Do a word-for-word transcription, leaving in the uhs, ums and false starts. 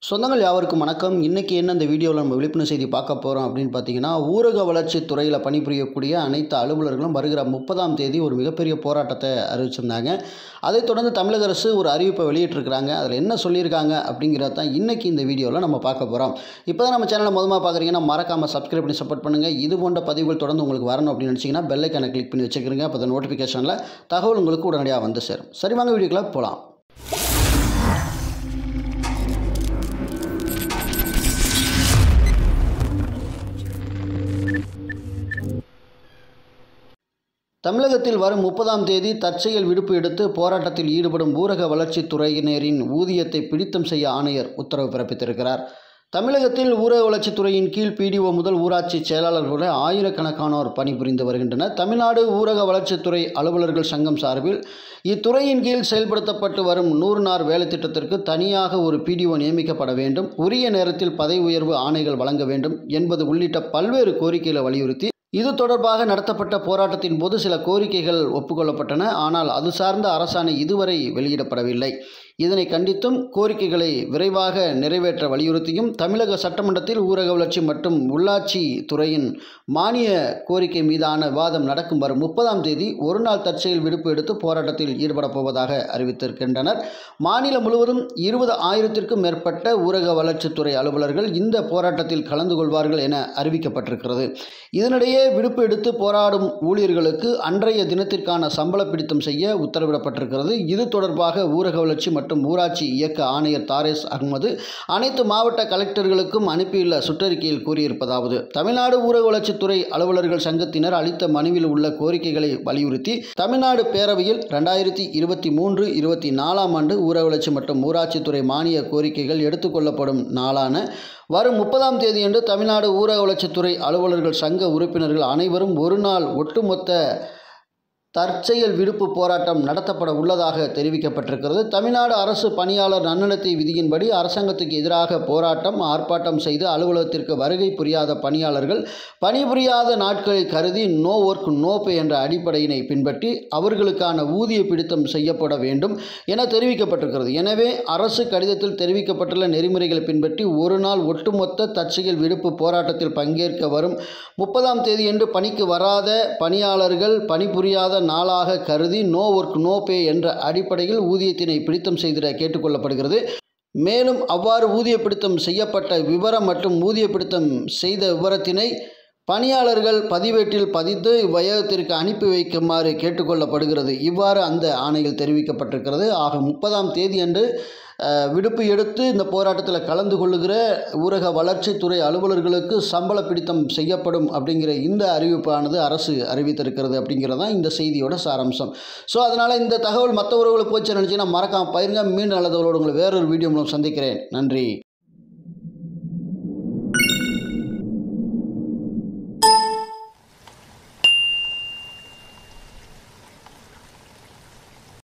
சொந்தங்கள் யாவருக்கும் வணக்கம். இன்றைக்கி என்ன இந்த வீடியோவில் நம்ம விழிப்புணர்வு செய்தி பார்க்க போகிறோம் அப்படின்னு பார்த்தீங்கன்னா, ஊரக வளர்ச்சி துறையில் பணிபுரியக்கூடிய அனைத்து அலுவலர்களும் வருகிற முப்பதாம் தேதி ஒரு மிகப்பெரிய போராட்டத்தை அறிவிச்சிருந்தாங்க. அதைத் தொடர்ந்து தமிழக அரசு ஒரு அறிவிப்பை வெளியிட்டிருக்கிறாங்க. அதில் என்ன சொல்லியிருக்காங்க அப்படிங்கிறத தான் இன்றைக்கி இந்த வீடியோவில் நம்ம பார்க்க போகிறோம். இப்போ தான் நம்ம சேனலை முதல்ல பார்க்குறீங்கன்னா மறக்காமல் சப்ஸ்கிரைப் பண்ணி சப்போர்ட் பண்ணுங்கள். இது போன்ற பதிவுகள் தொடர்ந்து உங்களுக்கு வரணும் அப்படின்னு நினச்சிங்கன்னா பெல் ஐக்கானை கிளிக் பண்ணி வச்சுக்கிறீங்க. அப்போ நோட்டிஃபிகேஷனில் தகவல் உங்களுக்கு உடனடியாக வந்து சேரும். சரி, வாங்க வீடியோக்குள்ள போகலாம். தமிழகத்தில் வரும் முப்பதாம் தேதி தற்செயல் விடுப்பு எடுத்து போராட்டத்தில் ஈடுபடும் ஊரக வளர்ச்சித் துறையினரின் ஊதியத்தை பிடித்தம் செய்ய ஆணையர் உத்தரவு பிறப்பித்திருக்கிறார். தமிழகத்தில் ஊரக வளர்ச்சித்துறையின் கீழ் பிடிஓ முதல் ஊராட்சி செயலாளர்களுடன் ஆயிரக்கணக்கானோர் பணிபுரிந்து வருகின்றனர். தமிழ்நாடு ஊரக வளர்ச்சித்துறை அலுவலர்கள் சங்கம் சார்பில் இத்துறையின் கீழ் செயல்படுத்தப்பட்டு வரும் நூறு நாள் வேலை திட்டத்திற்கு தனியாக ஒரு பிடிஓ நியமிக்கப்பட வேண்டும், உரிய நேரத்தில் பதவி உயர்வு ஆணைகள் வழங்க வேண்டும் என்பது உள்ளிட்ட பல்வேறு கோரிக்கைகளை வலியுறுத்தி இது தொடர்பாக நடத்தப்பட்ட போராட்டத்தின் போது சில கோரிக்கைகள் ஒப்புக்கொள்ளப்பட்டன. ஆனால் அது சார்ந்த அரசாணை இதுவரை வெளியிடப்படவில்லை. இதனை கண்டித்தும் கோரிக்கைகளை விரைவாக நிறைவேற்ற வலியுறுத்தியும் தமிழக சட்டமன்றத்தில் ஊரக வளர்ச்சி மற்றும் உள்ளாட்சி துறையின் மானிய கோரிக்கை மீதான விவாதம் நடக்கும் வரும் முப்பதாம் தேதி ஒரு நாள் தற்செயல் விடுப்பு எடுத்து போராட்டத்தில் ஈடுபடப் போவதாக அறிவித்திருக்கின்றனர். மாநிலம் முழுவதும் இருபது ஆயிரத்திற்கும் மேற்பட்ட ஊரக வளர்ச்சித்துறை அலுவலர்கள் இந்த போராட்டத்தில் கலந்து கொள்வார்கள் என அறிவிக்கப்பட்டிருக்கிறது. இதனிடையே விடுப்பு எடுத்து போராடும் ஊழியர்களுக்கு அன்றைய தினத்திற்கான சம்பள பிடித்தம் செய்ய உத்தரவிடப்பட்டிருக்கிறது. இது தொடர்பாக ஊரக வளர்ச்சி மற்றும் ஊராட்சி இயக்க ஆணையர் தாரேஸ் அகமது அனைத்து மாவட்ட கலெக்டர்களுக்கும் அனுப்பியுள்ள சுற்றறிக்கையில் கூறியிருப்பதாவது: தமிழ்நாடு ஊரக வளர்ச்சித்துறை அலுவலர்கள் சங்கத்தினர் அளித்த மனுவில் உள்ள கோரிக்கைகளை வலியுறுத்தி தமிழ்நாடு பேரவையில் இரண்டாயிரத்தி இருபத்தி மூன்று இருபத்தி நாலாம் ஆண்டு ஊரக வளர்ச்சி மற்றும் ஊராட்சித்துறை மானிய கோரிக்கைகள் எடுத்துக்கொள்ளப்படும் நாளான வரும் முப்பதாம் தேதியன்று தமிழ்நாடு ஊரக வளர்ச்சித்துறை அலுவலர்கள் சங்க உறுப்பினர்கள் அனைவரும் ஒரு நாள் ஒட்டுமொத்த தற்செயல் விடுப்பு போராட்டம் நடத்தப்பட உள்ளதாக தெரிவிக்கப்பட்டிருக்கிறது. தமிழ்நாடு அரசு பணியாளர் நன்னடத்தை விதியின்படி அரசாங்கத்துக்கு எதிராக போராட்டம் ஆர்ப்பாட்டம் செய்து அலுவலகத்திற்கு வருகை புரியாத பணியாளர்கள் பணிபுரியாத நாட்களை கருதி நோ ஒர்க் நோ பே என்ற அடிப்படையினை பின்பற்றி அவர்களுக்கான ஊதிய பிடித்தம் செய்யப்பட வேண்டும் என தெரிவிக்கப்பட்டிருக்கிறது. எனவே அரசு கடிதத்தில் தெரிவிக்கப்பட்டுள்ள நெறிமுறைகளை பின்பற்றி ஒரு நாள் ஒட்டுமொத்த தற்செயல் விடுப்பு போராட்டத்தில் பங்கேற்க வரும் முப்பதாம் தேதியன்று பணிக்கு வராத பணியாளர்கள் பணிபுரியாத நாளாக கருதி நோ ஒர்க் நோ பே என்ற அடிப்படையில் ஊதியத்தினை பிடித்தம் செய்திட கேட்டுக்கொள்ளப்படுகிறது. மேலும் அவ்வாறு ஊதிய பிடித்தம் செய்யப்பட்ட விவரம் மற்றும் ஊதிய பிடித்தம் செய்த விவரத்தினை பணியாளர்கள் பதிவேட்டில் பதித்து இவ்வையகத்திற்கு அனுப்பி வைக்குமாறு கேட்டுக்கொள்ளப்படுகிறது. இவ்வாறு அந்த ஆணையில் தெரிவிக்கப்பட்டிருக்கிறது. ஆக முப்பதாம் தேதி அன்று விடுப்பு எடுத்து இந்த போராட்டத்தில் கலந்து கொள்ளுகிற ஊரக வளர்ச்சித்துறை அலுவலர்களுக்கு சம்பள பிடித்தம் செய்யப்படும் அப்படிங்கிற இந்த அறிவிப்பானது அரசு அறிவித்திருக்கிறது அப்படிங்கிறதான் இந்த செய்தியோட சாராம்சம். ஸோ அதனால் இந்த தகவல் மற்றவர்களுக்கு போச்சு நினச்சிங்கன்னா மறக்காமல் பயிருங்க. மீண்டும் நல்ல தகவலோடு உங்களை வேறொரு வீடியோ மூலம் சந்திக்கிறேன். நன்றி.